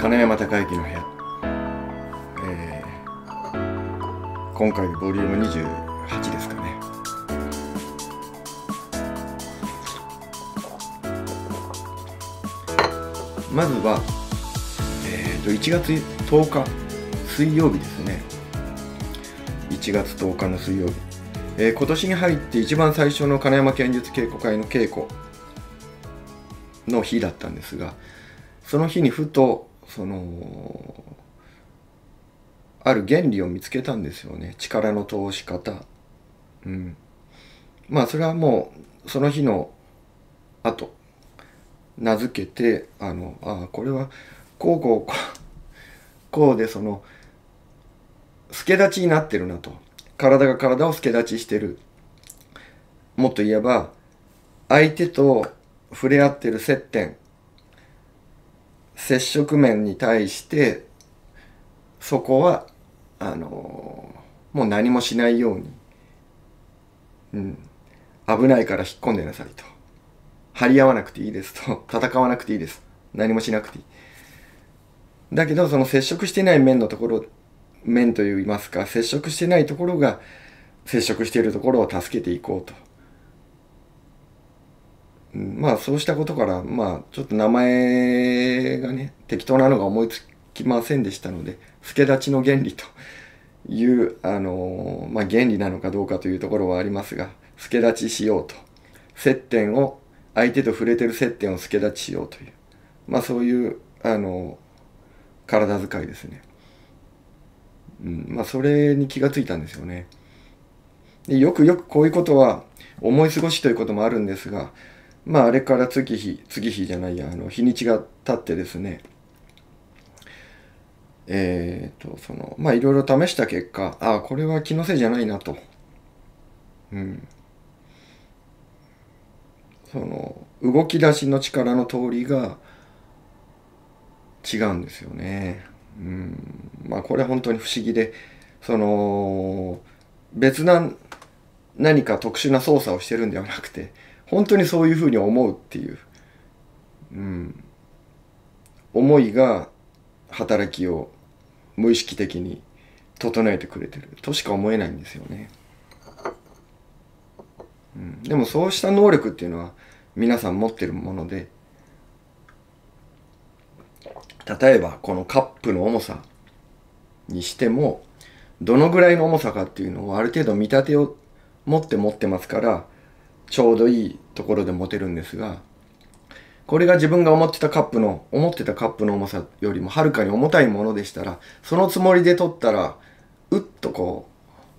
金山孝之の部屋、今回ボリューム28ですかね。まずは、1月10日水曜日ですね。1月10日の水曜日、今年に入って一番最初の金山剣術稽古会の稽古の日だったんですが、その日にふとある原理を見つけたんですよね。力の通し方。まあそれはもうその日の後名付けてこれはこうで助立ちになってるなと。体が体を助立ちしてる。もっと言えば相手と触れ合ってる接点、接触面に対してそこはもう何もしないように、危ないから引っ込んでなさいと。張り合わなくていいですと。戦わなくていいです。何もしなくていい。だけどその接触してない面のところ、面といいますか、接触してないところが接触しているところを助けていこうと。まあそうしたことからちょっと名前がね適当なのが思いつきませんでしたので、助立ちの原理という原理なのかどうかというところはありますが、助立ちしようと。接点を相手と触れてる接点を助立ちしようという、そういう体遣いですね。それに気がついたんですよね。でよくこういうことは思い過ごしということもあるんですが、あれから日にちが経ってですね、いろいろ試した結果、これは気のせいじゃないなと。動き出しの力の通りが違うんですよね。これは本当に不思議で、別な何か特殊な操作をしてるんではなくて、本当にそういうふうに思うっていう、思いが働きを無意識的に整えてくれてるとしか思えないんですよね。でもそうした能力っていうのは皆さん持ってるもので、例えばこのカップの重さにしても、どのぐらいの重さかっていうのをある程度見立てを持ってますから、ちょうどいいところで持てるんですが、これが自分が思ってたカップの重さよりもはるかに重たいものでしたら、そのつもりで取ったらうっと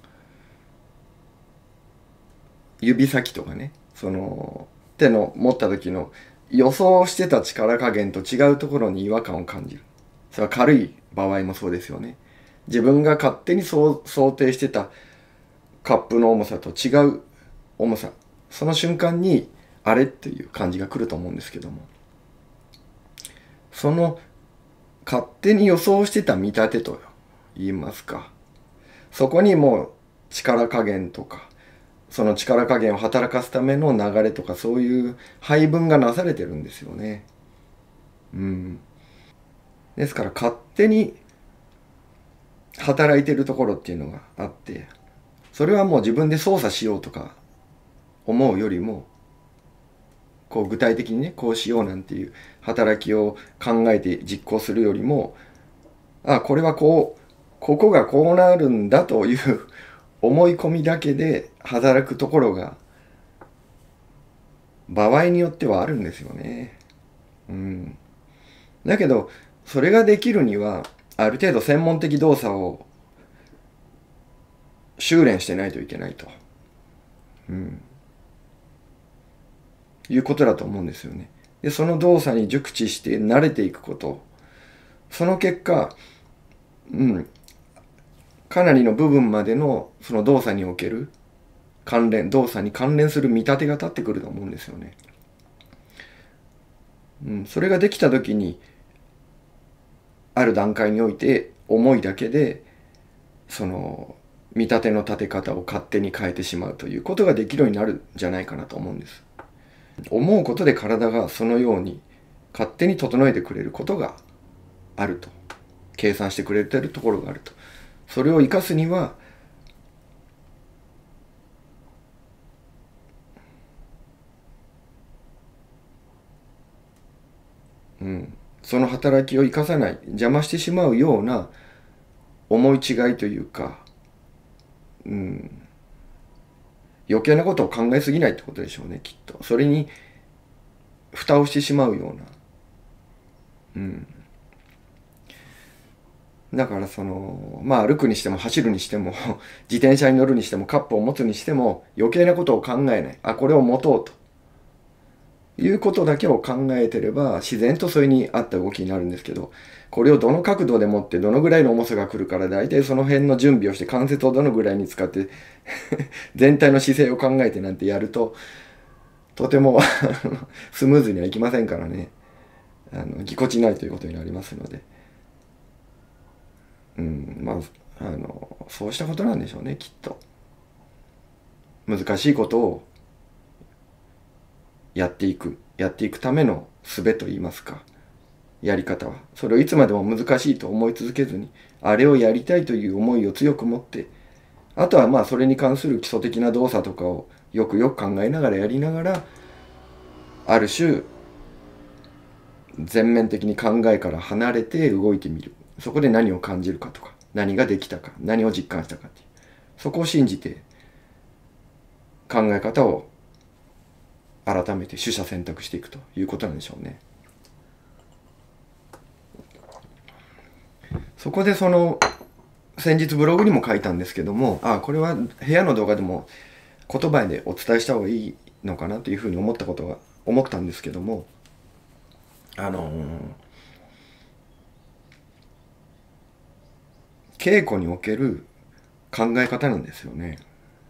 指先とかね、手の持った時の予想してた力加減と違うところに違和感を感じる。それは軽い場合もそうですよね。自分が勝手に想定してたカップの重さと違う重さ、その瞬間にあれっていう感じが来ると思うんですけども、その勝手に予想してた見立てと言いますか、そこにもう力加減とか、その力加減を働かすための流れとか、そういう配分がなされてるんですよね。ですから勝手に働いてるところっていうのがあって、それはもう自分で操作しようとか思うよりも、具体的にね、こうしようなんていう働きを考えて実行するよりも、これはここがこうなるんだという思い込みだけで働くところが場合によってはあるんですよね。だけどそれができるにはある程度専門的動作を修練してないといけないと、いうことだと思うんですよね。でその動作に熟知して慣れていくこと、その結果、かなりの部分までのその動作における動作に関連する見立てが立ってくると思うんですよね。それができた時に、ある段階において思いだけでその見立ての立て方を勝手に変えてしまうということができるようになるんじゃないかなと思うんです。思うことで体がそのように勝手に整えてくれることがあると。計算してくれてるところがあると。それを生かすには、その働きを生かさない、邪魔してしまうような思い違いというか、余計なことを考えすぎないってことでしょうね、きっと。それに蓋をしてしまうような。だから歩くにしても走るにしても自転車に乗るにしてもカップを持つにしても余計なことを考えない。これを持とうということだけを考えてれば自然とそれに合った動きになるんですけど、これをどの角度で持ってどのぐらいの重さが来るから大体その辺の準備をして関節をどのぐらいに使って全体の姿勢を考えてなんてやるととてもスムーズにはいきませんからね。ぎこちないということになりますので。そうしたことなんでしょうね、きっと。難しいことをやっていくための術といいますか、やり方は。それをいつまでも難しいと思い続けずに、あれをやりたいという思いを強く持って、あとはそれに関する基礎的な動作とかをよくよく考えながらやりながら、ある種、全面的に考えから離れて動いてみる。そこで何を感じるかとか、何ができたか、何を実感したかっていう。そこを信じて考え方を改めて取捨選択していくということなんでしょうね。そこで先日ブログにも書いたんですけども、これは部屋の動画でも言葉でお伝えした方がいいのかなというふうに思ったんですけども、稽古における考え方なんですよね。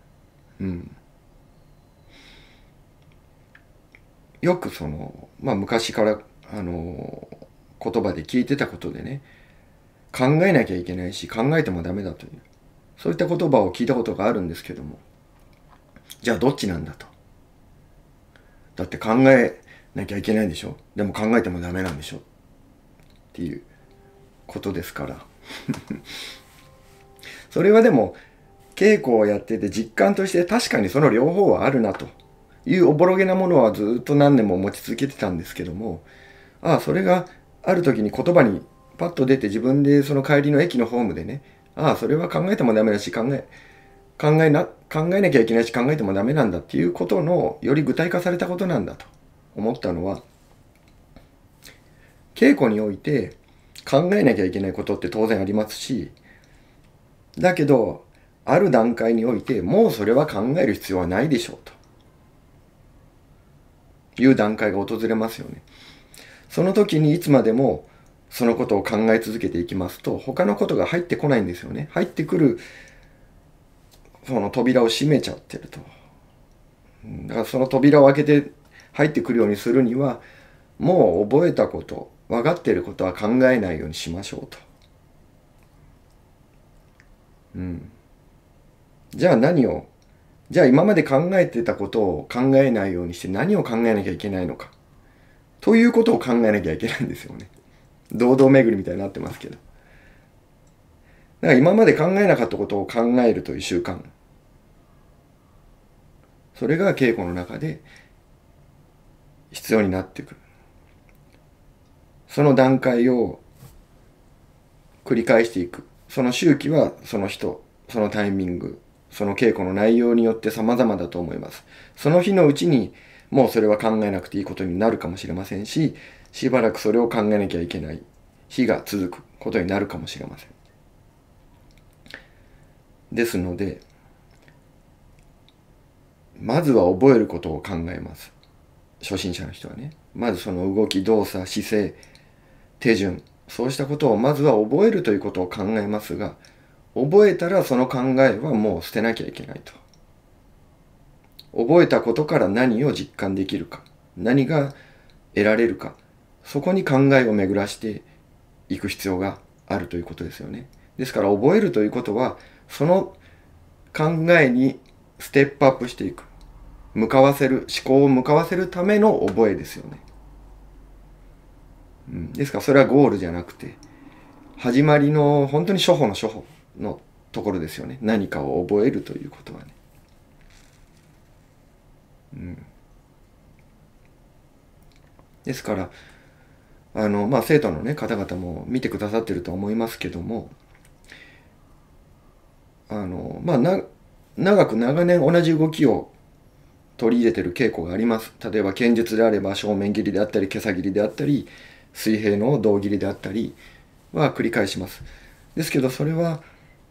よく昔から言葉で聞いてたことでね、考えなきゃいけないし考えてもダメだという、そういった言葉を聞いたことがあるんですけども、じゃあどっちなんだと。だって考えなきゃいけないでしょ、でも考えてもダメなんでしょっていうことですからそれはでも稽古をやってて実感として確かにその両方はあるなというおぼろげなものはずっと何年も持ち続けてたんですけども、それがある時に言葉にパッと出て、自分でその帰りの駅のホームでね、それは考えてもダメだし考えなきゃいけないし考えてもダメなんだっていうことのより具体化されたことなんだと思ったのは、稽古において考えなきゃいけないことって当然ありますし、だけどある段階においてもうそれは考える必要はないでしょうという段階が訪れますよね。その時にいつまでもそのことを考え続けていきますと、他のことが入ってこないんですよね。入ってくるその扉を閉めちゃってると。だからその扉を開けて入ってくるようにするには、もう覚えたこと、分かっていることは考えないようにしましょうと。じゃあ今まで考えてたことを考えないようにして何を考えなきゃいけないのか。ということを考えなきゃいけないんですよね。堂々巡りみたいになってますけど。だから今まで考えなかったことを考えるという習慣。それが稽古の中で必要になってくる。その段階を繰り返していく。その周期はその人、そのタイミング、その稽古の内容によって様々だと思います。その日のうちにもうそれは考えなくていいことになるかもしれませんし、しばらくそれを考えなきゃいけない日が続くことになるかもしれません。ですので、まずは覚えることを考えます。初心者の人はね。まずその動き、動作、姿勢、手順、そうしたことをまずは覚えるということを考えますが、覚えたらその考えはもう捨てなきゃいけないと。覚えたことから何を実感できるか、何が得られるか、そこに考えを巡らしていく必要があるということですよね。ですから覚えるということは、その考えにステップアップしていく。思考を向かわせるための覚えですよね。ですからそれはゴールじゃなくて、 始まりの本当に初歩の初歩のところですよね。何かを覚えるということはね。ですから生徒のね方々も見てくださってると思いますけども、長く長年同じ動きを取り入れてる傾向があります。例えば剣術であれば正面切りであったり、袈裟切りであったり、水平の胴切りであったりは繰り返します。ですけどそれは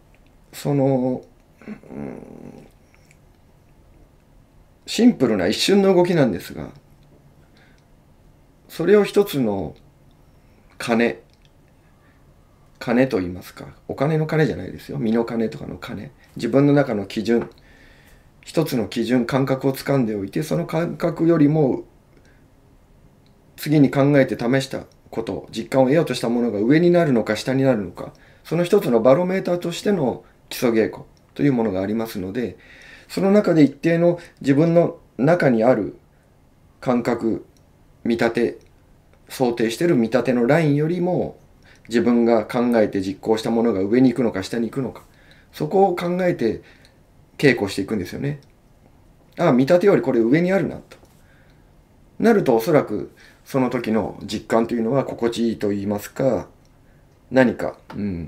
シンプルな一瞬の動きなんですが、それを一つの金と言いますか、お金の金じゃないですよ、身の金とかの金、自分の中の基準、一つの基準、感覚をつかんでおいて、その感覚よりも次に考えて試したこと、実感を得ようとしたものが上になるのか下になるのか、その一つのバロメーターとしての基礎稽古というものがありますので、その中で一定の自分の中にある感覚、見立て、想定している見立てのラインよりも自分が考えて実行したものが上に行くのか下に行くのか、そこを考えて稽古していくんですよね。見立てよりこれ上にあるなとなると、おそらくその時の実感というのは心地いいと言いますか、何か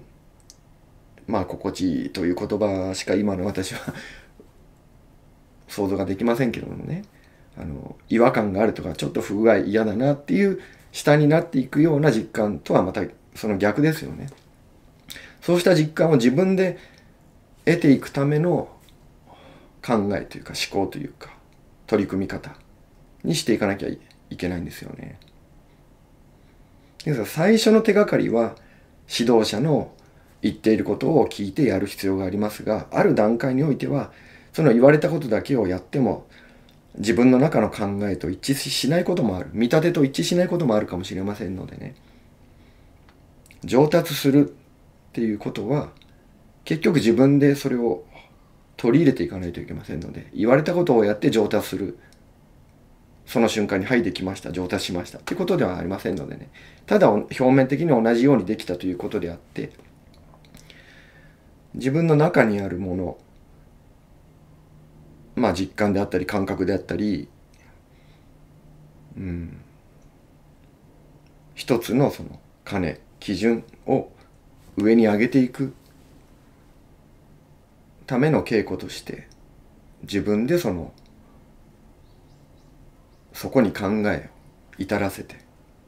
心地いいという言葉しか今の私は想像ができませんけどもね、違和感があるとかちょっと不具合嫌だなっていう下になっていくような実感とはまたその逆ですよね。そうした実感を自分で得ていくための考えというか思考というか取り組み方にしていかなきゃいけないんですよね。ですから最初の手がかりは指導者の言っていることを聞いてやる必要がありますが、ある段階においてはその言われたことだけをやっても自分の中の考えと一致しないこともある、見立てと一致しないこともあるかもしれませんのでね、上達するっていうことは結局自分でそれを取り入れていかないといけませんので、言われたことをやって上達する、その瞬間にはいできました、上達しましたっていうことではありませんのでね、ただ表面的に同じようにできたということであって、自分の中にあるもの、実感であったり感覚であったり、一つのその金、基準を上に上げていくための稽古として自分でそこに考えを至らせて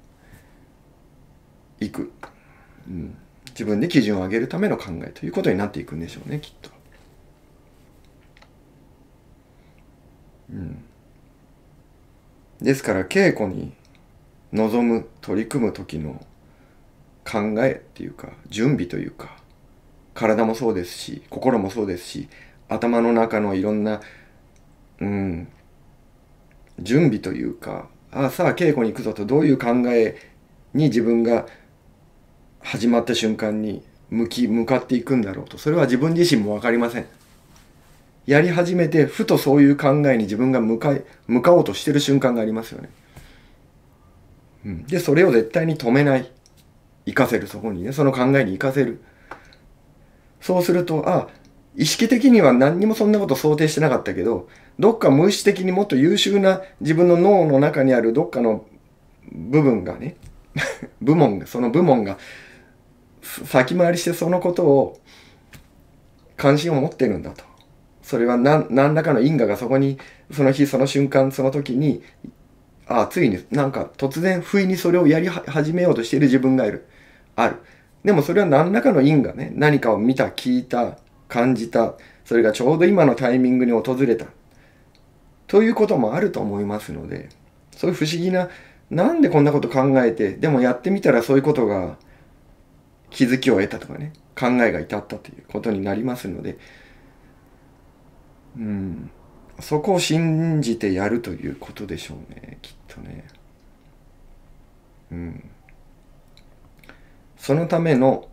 いく、自分で基準を上げるための考えということになっていくんでしょうね、きっと。ですから稽古に臨む取り組む時の考えっていうか準備というか、体もそうですし心もそうですし、頭の中のいろんな準備というか、さあ稽古に行くぞと、どういう考えに自分が始まった瞬間に向かっていくんだろうと、それは自分自身も分かりません。やり始めてふとそういう考えに自分が向かおうとしてる瞬間がありますよね。でそれを絶対に止めない、生かせる、そこにね、その考えに生かせる。そうすると意識的には何にもそんなこと想定してなかったけど、どっか無意識的にもっと優秀な自分の脳の中にあるどっかの部分がねその部門が先回りしてそのことを関心を持ってるんだと。それは何らかの因果がそこにその日その瞬間その時についになんか突然不意にそれをやり始めようとしている自分がある。でもそれは何らかの因果ね、何かを見た、聞いた、感じた、それがちょうど今のタイミングに訪れたということもあると思いますので、そういう不思議な、なんでこんなこと考えて、でもやってみたらそういうことが気づきを得たとかね、考えが至ったということになりますので、そこを信じてやるということでしょうね、きっとね。そのための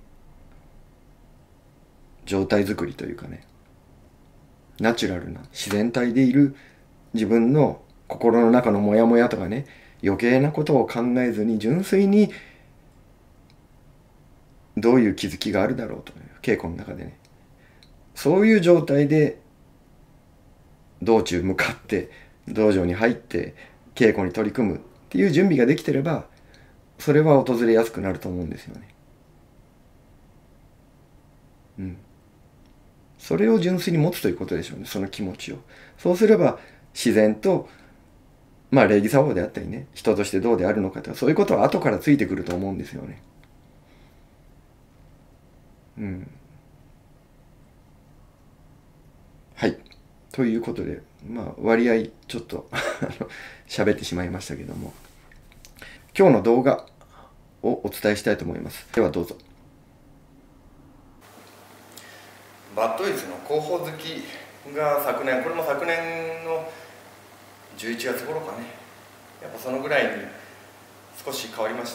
状態づくりというかね、ナチュラルな自然体でいる自分の心の中のモヤモヤとかね、余計なことを考えずに純粋にどういう気づきがあるだろうという稽古の中でね、そういう状態で道中向かって道場に入って稽古に取り組むっていう準備ができてれば、それは訪れやすくなると思うんですよね。うん。それを純粋に持つということでしょうね、その気持ちを。そうすれば自然と、まあ礼儀作法であったりね、人としてどうであるのかとか、そういうことは後からついてくると思うんですよね。うん。はい。ということで、まあ割合ちょっと喋ってしまいましたけども、今日の動画をお伝えしたいと思います。ではどうぞ。バッドイズの広報好きがこれも昨年の11月頃かね、やっぱそのぐらいに少し変わりました。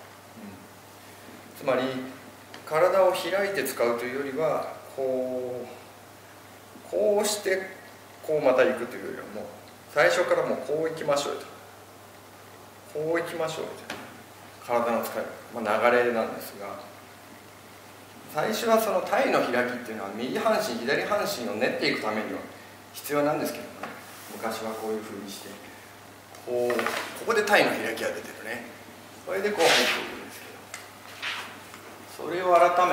つまり体を開いて使うというよりは、こうしてこうまた行くというよりは、もう最初からもうこう行きましょうよと、こう行きましょうよと、体の使い、流れなんですが、最初はその体の開きっていうのは右半身左半身を練っていくためには必要なんですけどね、昔はこういうふうにしてここで体の開きが出てるね、それでこう入っていくんですけど、それを改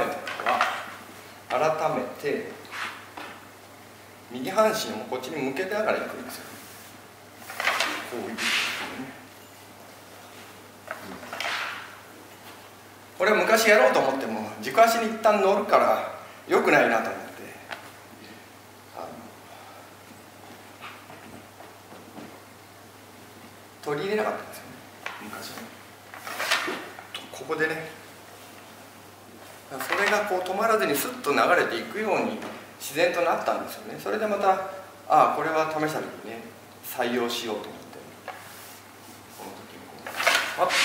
めて右半身をこっちに向けながら行くんですよ。こう行くんですね。これは昔やろうと思っても軸足に一旦乗るから良くないなと思って、取り入れなかったんですよね、昔は。ここでね、それがこう止まらずにスッと流れていくように自然となったんですよね。それでまたこれは試した時にね、採用しようと思って、この時にこう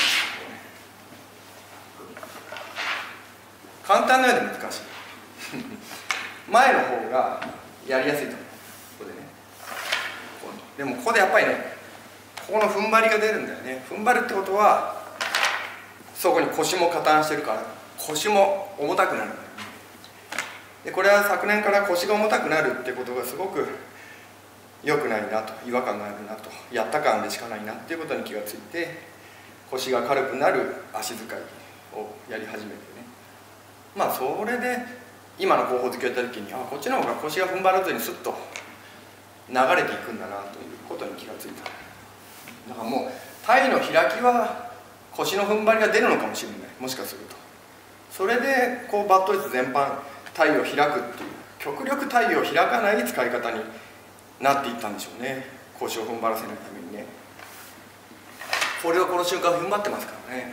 簡単なようで難しい前の方がやりやすいと思う。ここでね、でもここでやっぱりね、ここの踏ん張りが出るんだよね。踏ん張るってことはそこに腰も加担してるから腰も重たくなるんだよね。でこれは昨年から腰が重たくなるってことがすごく良くないなと、違和感があるなと、やった感でしかないなっていうことに気がついて、腰が軽くなる足使いをやり始めてね、それで今の後方突きをやった時にこっちの方が腰が踏ん張らずにスッと流れていくんだなということに気がついた。だからもう体の開きは腰の踏ん張りが出るのかもしれない、もしかすると。それでこうバットイズ全般体を開くっていう、極力体を開かない使い方になっていったんでしょうね。腰を踏ん張らせないためにね。これはこの瞬間踏ん張ってますからね。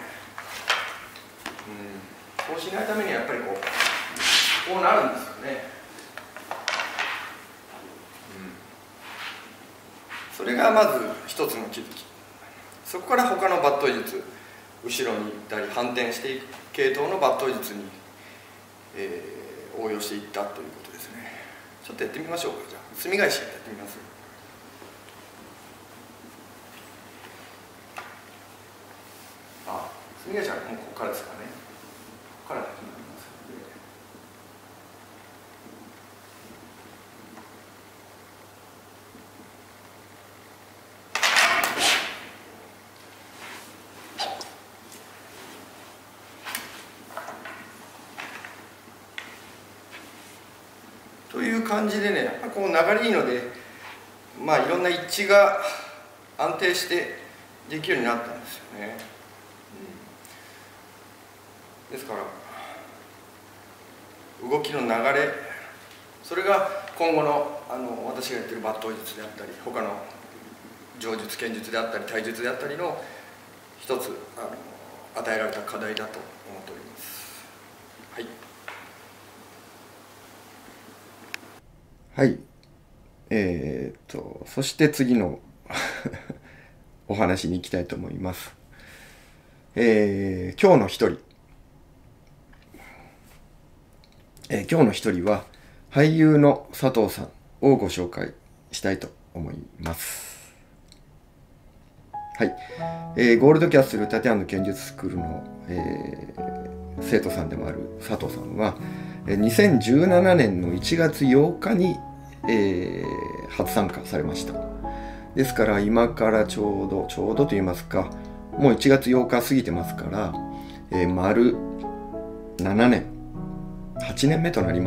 こうしないためにはやっぱりこうなるんですよね。それがまず一つの気づき。そこから他の抜刀術、後ろに行ったり反転していく系統の抜刀術に、応用していったということですね。ちょっとやってみましょうか。じゃあ墨返しやってみます。墨返しはもうここからですかね。ここから始まりますので。という感じでね、やっぱこう流れいいので、いろんな一致が安定してできるようになったんですよね。ですから動きの流れ、それが今後の私がやってる抜刀術であったり、他の上術剣術であったり体術であったりの一つ与えられた課題だと思っております。はい。そして次のお話に行きたいと思います。今日の一人。今日の一人は俳優の佐藤さんをご紹介したいと思います。はい。ゴールドキャッスル立山の剣術スクールの、 生徒さんでもある佐藤さんは2017年の1月8日に、初参加されました。ですから今からちょうどと言いますか、もう1月8日過ぎてますから、丸7年8年目となります。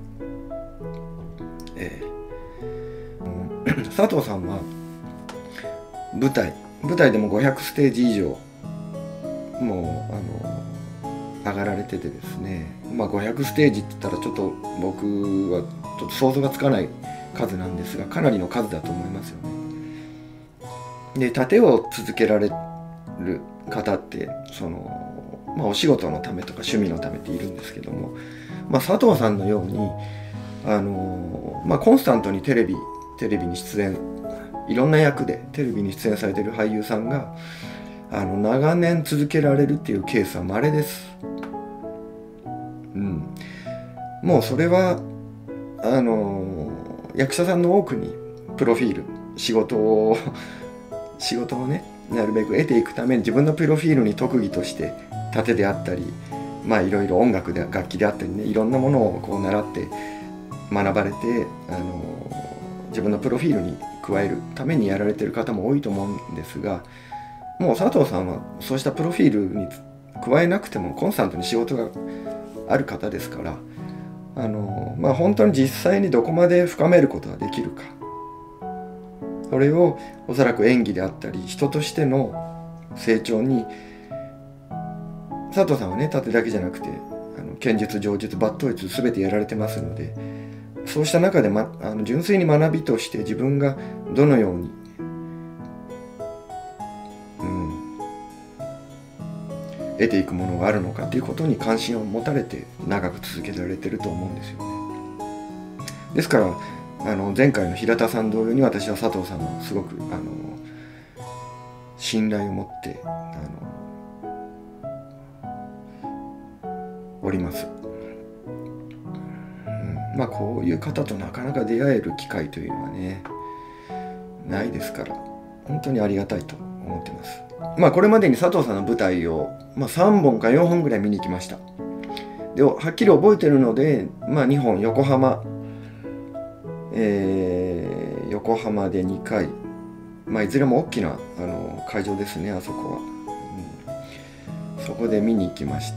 佐藤さんは舞台でも500ステージ以上もう上がられててですね、500ステージって言ったらちょっと僕はちょっと想像がつかない数なんですが、かなりの数だと思いますよね。で、殺陣を続けられる方ってお仕事のためとか趣味のためっているんですけども、佐藤さんのようにコンスタントにテレビに出演、いろんな役でテレビに出演されている俳優さんが長年続けられるっていうケースは稀です。もうそれは役者さんの多くにプロフィール、仕事をねなるべく得ていくために自分のプロフィールに特技として殺陣であったり、いろいろ音楽で楽器であったりね、いろんなものをこう習って学ばれて自分のプロフィールに加えるためにやられてる方も多いと思うんですが、もう佐藤さんはそうしたプロフィールに加えなくてもコンスタントに仕事がある方ですから、本当に実際にどこまで深めることができるか、それをおそらく演技であったり人としての成長に、佐藤さんはね殺陣だけじゃなくて剣術、杖術、抜刀術全てやられてますので、そうした中で、純粋に学びとして自分がどのように、得ていくものがあるのかということに関心を持たれて長く続けられてると思うんですよね。ですから前回の平田さん同様に、私は佐藤さんはすごく信頼を持っております。こういう方となかなか出会える機会というのはねないですから、本当にありがたいと思ってます。これまでに佐藤さんの舞台を、3本か4本ぐらい見に行きました。ではっきり覚えてるので、2本横浜で2回、いずれも大きな会場ですね、あそこは、そこで見に行きました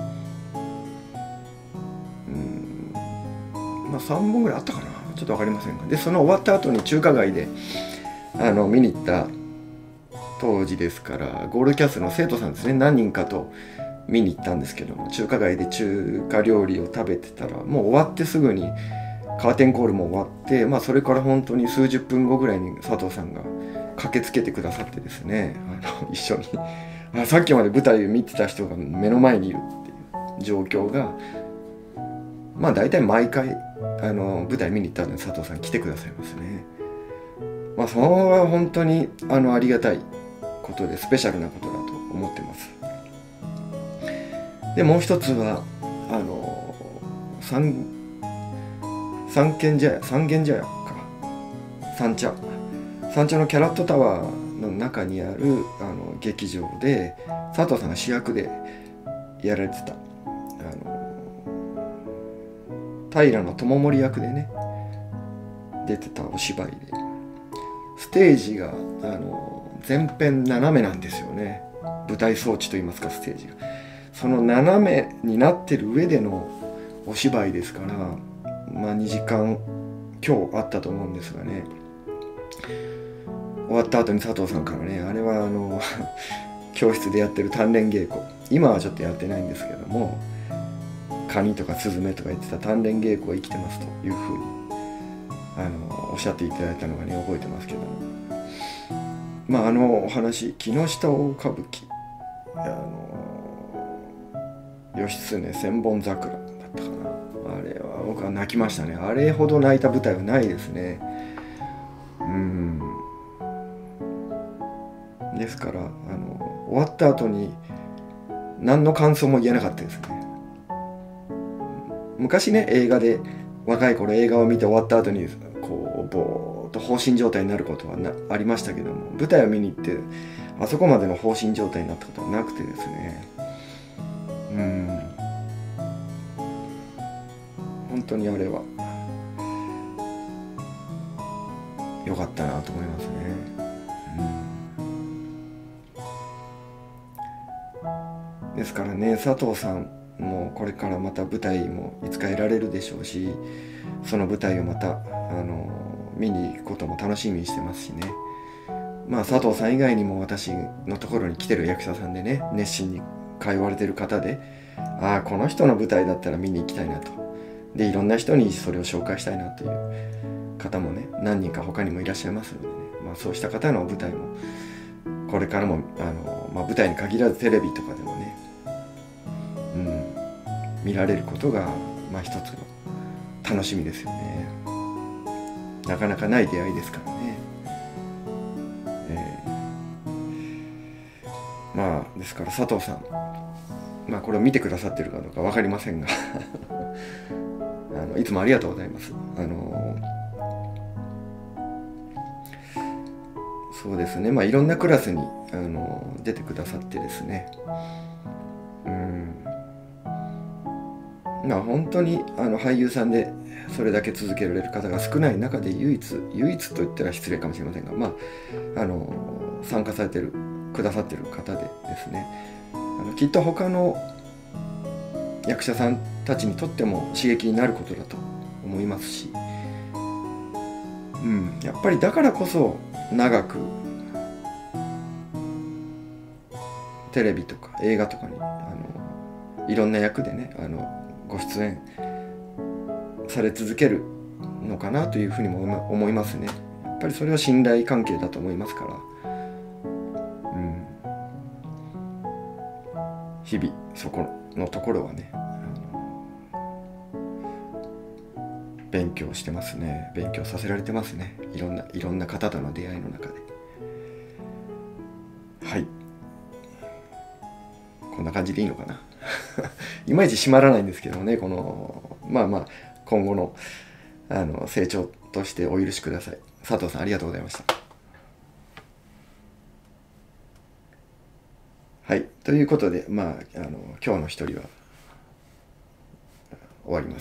。3本ぐらいあったかな、ちょっと分かりませんが、でその終わった後に中華街で見に行った当時ですから、ゴールドキャストの生徒さんですね、何人かと見に行ったんですけども、中華街で中華料理を食べてたら、もう終わってすぐにカーテンコールも終わって、それから本当に数十分後ぐらいに佐藤さんが駆けつけてくださってですね、一緒にさっきまで舞台を見てた人が目の前にいるっていう状況が、大体毎回舞台見に行ったので佐藤さん来てくださいますね。それは本当にありがたいことで、スペシャルなことだと思ってます。でもう一つは三軒茶屋三茶のキャラットタワーの中にある劇場で佐藤さんが主役でやられてた平智盛役でね出てたお芝居で、ステージが前編斜めなんですよね。舞台装置といいますか、ステージがその斜めになってる上でのお芝居ですから、2時間今日あったと思うんですがね、終わった後に佐藤さんからね、あれは教室でやってる鍛錬稽古、今はちょっとやってないんですけども、カニとかスズメとか言ってた鍛錬稽古が生きてますというふうにおっしゃっていただいたのがね覚えてますけども、お話、木下大歌舞伎義経千本桜だったかな、あれは僕は泣きましたね。あれほど泣いた舞台はないですね。ですから終わった後に何の感想も言えなかったですね。昔ね、映画で若い頃映画を見て終わった後にこうぼーっと放心状態になることはありましたけども、舞台を見に行ってあそこまでの放心状態になったことはなくてですね、 本当にあれは良かったなと思いますね。ですからね、佐藤さんもこれからまた舞台もいつか得られるでしょうし、その舞台をまた見に行くことも楽しみにしてますしね。まあ佐藤さん以外にも私のところに来てる役者さんでね、熱心に通われてる方で、ああこの人の舞台だったら見に行きたいなと、でいろんな人にそれを紹介したいなという方もね、何人か他にもいらっしゃいますのでね、まあ、そうした方の舞台もこれからも舞台に限らずテレビとかでもね、見られることが一つの楽しみですよね。なかなかない出会いですからね。ですから佐藤さん、これを見てくださってるかどうか分かりませんがいつもありがとうございます。そうですね、いろんなクラスに出てくださってですね、本当に俳優さんでそれだけ続けられる方が少ない中で唯一と言ったら失礼かもしれませんが、参加されてくださってる方でですね、きっと他の役者さんたちにとっても刺激になることだと思いますし、やっぱりだからこそ長くテレビとか映画とかにいろんな役でねご出演され続けるのかなというふうにも思いますね。やっぱりそれは信頼関係だと思いますから、日々そこのところはね勉強してますね。勉強させられてますね。いろんな方との出会いの中で。はい、こんな感じでいいのかな。いまいち締まらないんですけどもね、この今後の成長としてお許しください。佐藤さんありがとうございました。はい、ということで今日の一人は終わります。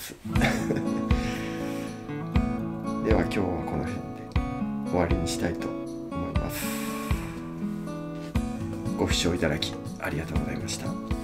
では今日はこの辺で終わりにしたいと思います。ご視聴いただきありがとうございました。